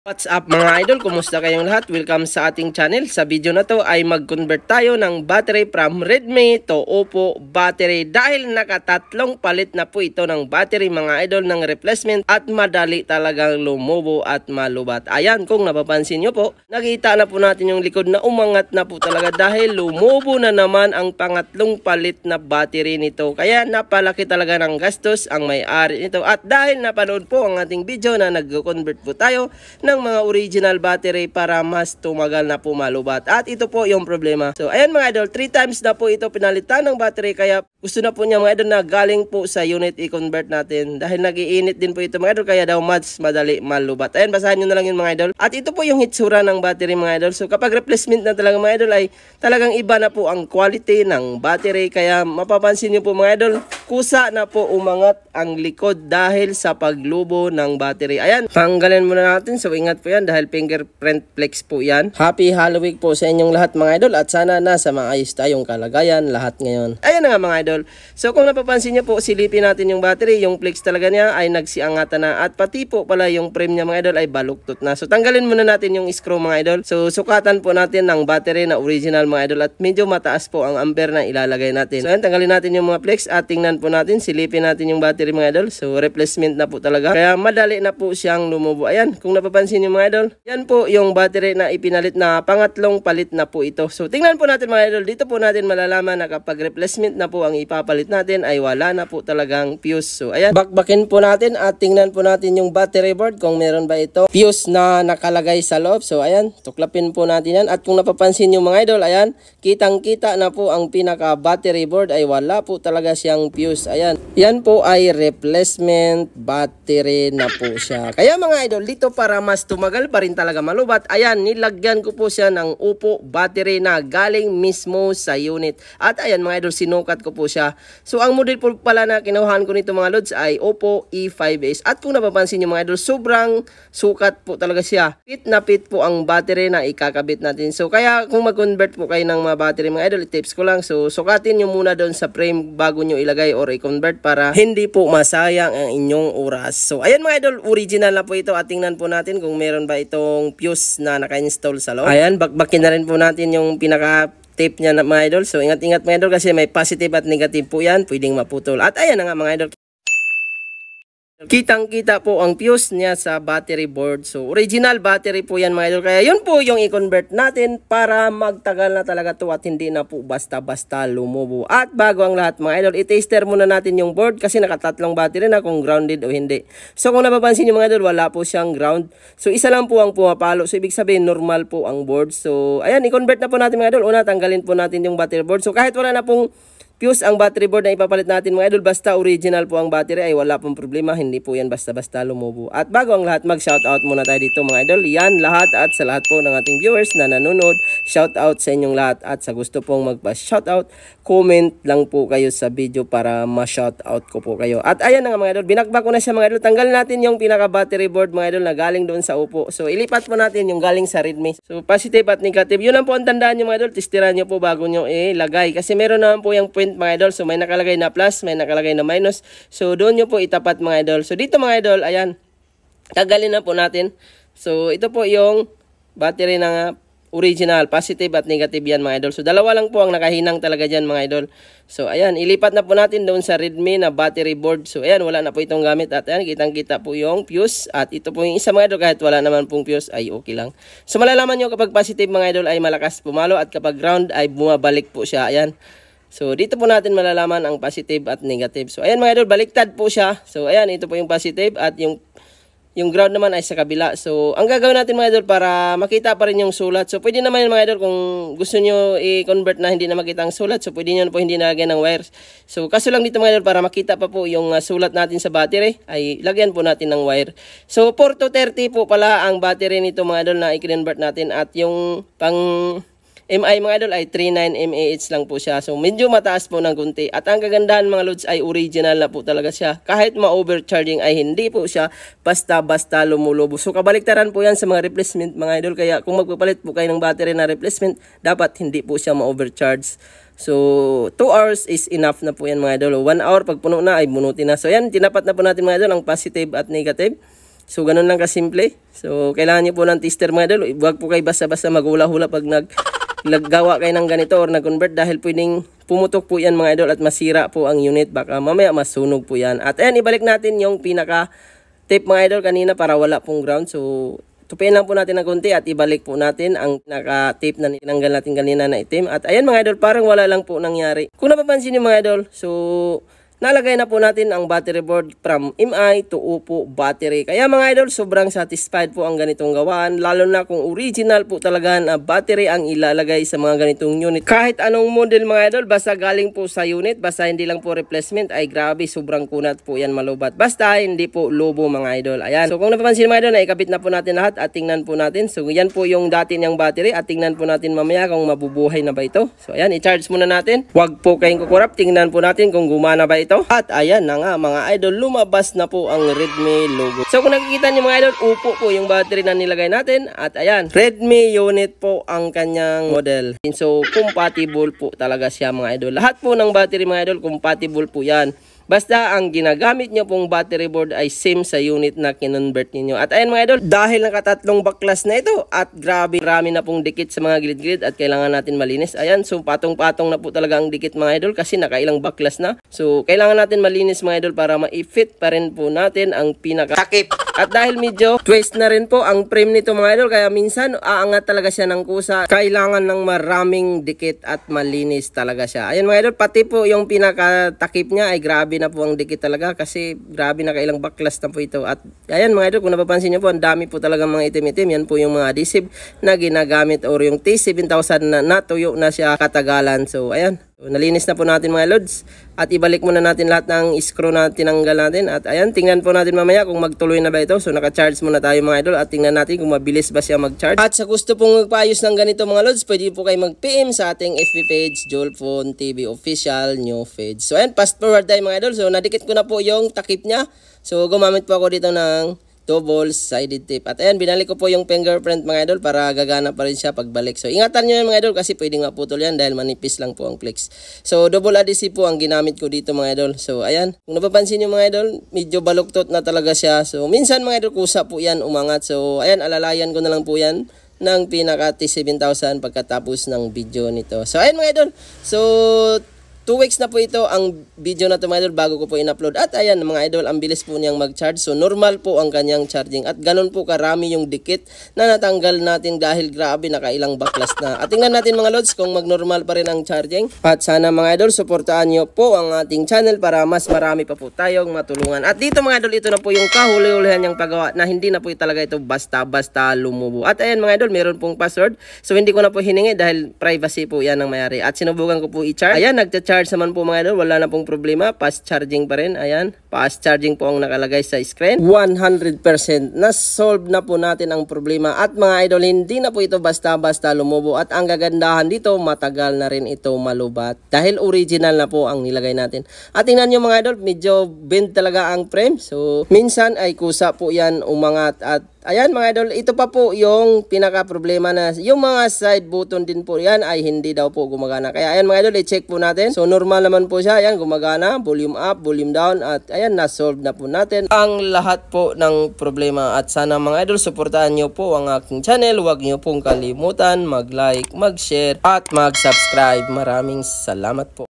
What's up mga idol? Kumusta kayong lahat? Welcome sa ating channel. Sa video na to ay mag-convert tayo ng battery from Redmi to Oppo battery dahil nakatatlong palit na po ito ng battery mga idol ng replacement at madali talagang lumubo at malubat. Ayan, kung napapansin nyo po, nakita na po natin yung likod na umangat na po talaga dahil lumubo na naman ang pangatlong palit na battery nito. Kaya napalaki talaga ng gastos ang may-ari nito at dahil napanood po ang ating video na nag-convert po tayo ng mga original battery para mas tumagal na po malubat. At ito po yung problema. So ayan mga idol, 3 times na po ito pinalitan ng battery kaya gusto na po niya mga idol na galing po sa unit i-convert natin. Dahil nag-iinit din po ito mga idol kaya daw mas madali malubat. Ayan, basahan nyo na lang yun mga idol. At ito po yung hitsura ng battery mga idol. So kapag replacement na talaga mga idol ay talagang iba na po ang quality ng battery. Kaya mapapansin nyo po mga idol, kusa na po umangat ang likod dahil sa paglubo ng battery. Ayan, tanggalin muna natin. So ingat po yan dahil fingerprint flex po yan. Happy Halloween po sa inyong lahat mga idol at sana nasa maayos tayong kalagayan lahat ngayon. Ayan na nga mga idol. So kung napapansin nyo po, silipin natin yung battery. Yung flex talaga niya ay nagsiangatan na at pati po pala yung frame niya mga idol ay baluktot na. So tanggalin muna natin yung screw mga idol. So sukatan po natin ng battery na original mga idol at medyo mataas po ang ampere na ilalagay natin. So ayan, tanggalin natin yung mga flex at tingnan po natin, silipin natin yung battery mga idol. So replacement na po talaga. Kaya madali na po siyang lumubo. Ayan, kung napapansin nyo mga idol, yan po yung battery na ipinalit na pangatlong palit na po ito. So tingnan po natin mga idol, dito po natin malalaman na kapag replacement na po ang ipapalit natin ay wala na po talagang fuse. So ayan, bakbakin po natin at tingnan po natin yung battery board kung meron ba ito fuse na nakalagay sa loob. So ayan, tuklapin po natin yan at kung napapansin nyo mga idol, ayan, kitang kita na po ang pinaka battery board ay wala po talaga siyang fuse. Ayan, yan po ay replacement battery na po siya. Kaya mga idol, dito para mas tumagal pa rin talaga malubat, ayan, nilagyan ko po siya ng Oppo battery na galing mismo sa unit. At ayan mga idol, sinukat ko po siya. So ang model po pala na kinuhaan ko nito mga lods ay Oppo E5s. At kung napapansin nyo mga idol, sobrang sukat po talaga siya. Fit na fit po ang battery na ikakabit natin. So kaya kung mag-convert po kayo ng mga battery mga idol, tips ko lang, so sukatin nyo muna doon sa frame bago nyo ilagay or i-convert para hindi po masayang ang inyong oras. So ayan mga idol, original na po ito at tingnan po natin kung meron ba itong fuse na naka-install sa loob. Ayan, bakbakin na rin po natin yung pinaka tape niya na mga idol. So ingat-ingat mga idol kasi may positive at negative po yan, pwedeng maputol. At ayan na nga mga idol, kitang-kita po ang fuse niya sa battery board. So, original battery po yan mga idol. Kaya yun po yung i-convert natin para magtagal na talaga to at hindi na po basta-basta lumubo. At bago ang lahat mga idol, i-tester muna natin yung board kasi nakatatlong battery na kung grounded o hindi. So, kung napapansin nyo mga idol, wala po siyang ground. So, isa lang po ang pumapalo. So, ibig sabihin normal po ang board. So, ayan, i-convert na po natin mga idol. Una, tanggalin po natin yung battery board. So, kahit wala na pong fuse ang battery board na ipapalit natin mga idol, basta original po ang battery ay wala pong problema, hindi po yan basta-basta lumubo. At bago ang lahat, mag-shoutout muna tayo dito mga idol. Yan lahat at sa lahat po ng ating viewers na nanonood, shoutout sa inyong lahat at sa gusto pong magpa-shoutout, comment lang po kayo sa video para ma-shoutout ko po kayo. At ayan na nga mga idol, binakbak ko na siya mga idol. Tanggalin natin yung pinaka-battery board mga idol na galing doon sa Oppo. So ilipat po natin yung galing sa Redmi. So positive at negative, yun ang po ang tandaan nyo mga idol, testiran nyo po bago nyo ilagay. Kasi meron naman po yung point mga idol. So may nakalagay na plus, may nakalagay na minus. So doon nyo po itapat mga idol. So dito mga idol, ayan, tagalin na po natin. So ito po yung battery na original, positive at negative yan mga idol. So dalawa lang po ang nakahinang talaga dyan mga idol. So ayan, ilipat na po natin doon sa Redmi na battery board. So ayan, wala na po itong gamit at ayan, kitang-kita po yung fuse. At ito po yung isa mga idol, kahit wala naman pong fuse ay okay lang. So malalaman nyo kapag positive mga idol ay malakas pumalo at kapag ground ay bumabalik po siya. Ayan. So, dito po natin malalaman ang positive at negative. So, ayan mga idol, baliktad po siya. So, ayan, ito po yung positive at yung ground naman ay sa kabila. So, ang gagawin natin mga idol para makita pa rin yung sulat. So, pwede naman mga idol kung gusto nyo i-convert na hindi na makita ang sulat. So, pwede nyo na po hindi nalagyan ng wires. So, kaso lang dito mga idol para makita pa po yung sulat natin sa battery ay lagyan po natin ng wire. So, 4 to 30 po pala ang battery nito mga idol na i-convert natin at yung pang MI mga idol ay 39 mAh lang po siya. So medyo mataas po ng kunti. At ang kagandahan mga lods ay original na po talaga siya. Kahit ma-overcharging ay hindi po siya basta-basta lumulubo. So kabaliktaran po yan sa mga replacement mga idol. Kaya kung magpapalit po kayo ng battery na replacement, dapat hindi po siya ma-overcharge. So 2 hours is enough na po yan mga idol. 1 hour pag puno na ay bunutin na. So yan, tinapat na po natin mga idol ang positive at negative. So ganun lang kasimple. So kailangan niyo po ng tester mga idol. Huwag po kayo basta-basta maghula-hula pag naggawa kayo ng ganito or nag-convert dahil pwedeng pumutok po yan mga idol at masira po ang unit. Baka mamaya masunog po yan. At ayan, ibalik natin yung pinaka tape mga idol kanina para wala pong ground. So tupiin lang po natin ng konti at ibalik po natin ang naka-tape na tinanggal natin kanina na itim. At ayan mga idol, parang wala lang po nangyari. Kung napapansin niyo mga idol, so nalagay na po natin ang battery board from MI to Oppo battery. Kaya mga idol, sobrang satisfied po ang ganitong gawaan. Lalo na kung original po talaga na battery ang ilalagay sa mga ganitong unit. Kahit anong model mga idol, basta galing po sa unit, basta hindi lang po replacement, ay grabe, sobrang kunat po yan malubat. Basta hindi po lobo mga idol. Ayan. So kung napapansin mga idol, naikabit na po natin lahat at tingnan po natin. So yan po yung dati niyang battery at tingnan po natin mamaya kung mabubuhay na ba ito. So ayan, i-charge muna natin. Huwag po kayong kukurap. Tingnan po natin kung gumana ba ito. At ayan na nga mga idol, lumabas na po ang Redmi logo. So kung nakikita niyo mga idol, Oppo po yung battery na nilagay natin. At ayan, Redmi unit po ang kanyang model. So compatible po talaga siya mga idol. Lahat po ng battery mga idol, compatible po yan. Basta ang ginagamit nyo pong battery board ay same sa unit na kinonvert niyo. At ayan mga idol, dahil nakatatlong baklas na ito at grabe, rami na pong dikit sa mga gilid-gilid at kailangan natin malinis. Ayan, so patong-patong na po talaga ang dikit mga idol kasi nakailang baklas na. So kailangan natin malinis mga idol para ma-fit pa rin po natin ang pinaka-takip. At dahil medyo twist na rin po ang frame nito mga idol, kaya minsan aangat talaga siya ng kusa. Kailangan ng maraming dikit at malinis talaga siya. Ayan mga idol, pati po yung pinaka-takip niya ay grabe na po ang dikit talaga kasi grabe na kailang baklas na po ito. At ayan mga idol, kung napapansin nyo po, ang dami po talaga mga itim-itim. Yan po yung mga adhesive na ginagamit or yung T7000 na natuyo na siya katagalan. So ayan, so, nalinis na po natin mga lods. At ibalik muna natin lahat ng screw na tinanggal natin. At ayan, tingnan po natin mamaya kung magtuloy na ba ito. So naka-charge muna tayo mga idol at tingnan natin kung mabilis ba siya mag-charge. At sa gusto pong magpaayos ng ganito mga lods, pwede po kayo mag-PM sa ating FB page, Jolphone TV Official New Page. So ayan, fast forward tayo mga idol. So nadikit ko na po yung takip niya. So gumamit po ako dito ng double-sided tape. At ayan, binalik ko po yung fingerprint mga idol para gagana pa rin siya pagbalik. So ingatan nyo yan mga idol kasi pwedeng maputol yan dahil manipis lang po ang flex. So double adhesive po ang ginamit ko dito mga idol. So ayan, kung napapansin nyo mga idol, medyo baluktot na talaga siya. So minsan mga idol, kusa po yan umangat. So ayan, alalayan ko na lang po yan ng pinaka T7000 pagkatapos ng video nito. So ayan mga idol, so 2 weeks na po ito ang video na ito mga idol bago ko po in-upload. At ayan mga idol, ang bilis po niyang mag-charge. So normal po ang kanyang charging. At ganun po karami yung dikit na natanggal natin dahil grabe nakailang baklas na. At tingnan natin mga lods kung mag-normal pa rin ang charging. At sana mga idol, suportahan nyo po ang ating channel para mas marami pa po tayong matulungan. At dito mga idol, ito na po yung kahuli-hulihan niyang paggawa na hindi na po talaga ito basta-basta lumubo. At ayan mga idol, meron pong password. So hindi ko na po hiningi dahil privacy po yan ng mayari. At sinubukan ko po i-charge. Ayan, nagcha-charge naman po mga idol, wala na pong problema, fast charging pa rin. Ayan, fast charging po ang nakalagay sa screen. 100% na-solve na po natin ang problema. At mga idol, hindi na po ito basta-basta lumubo. At ang gagandahan dito, matagal na rin ito malubat dahil original na po ang nilagay natin. At tingnan nyo mga idol, medyo bend talaga ang frame. So minsan ay kusa po yan umangat. At ayan mga idol, ito pa po yung pinaka problema na yung mga side button din po yan ay hindi daw po gumagana. Kaya ayan mga idol, i-check po natin. So normal naman po siya, ayan gumagana, volume up, volume down. At ayan, na-solve na po natin ang lahat po ng problema. At sana mga idol, suportahan nyo po ang aking channel. Huwag nyo pong kalimutan mag-like, mag-share at mag-subscribe. Maraming salamat po.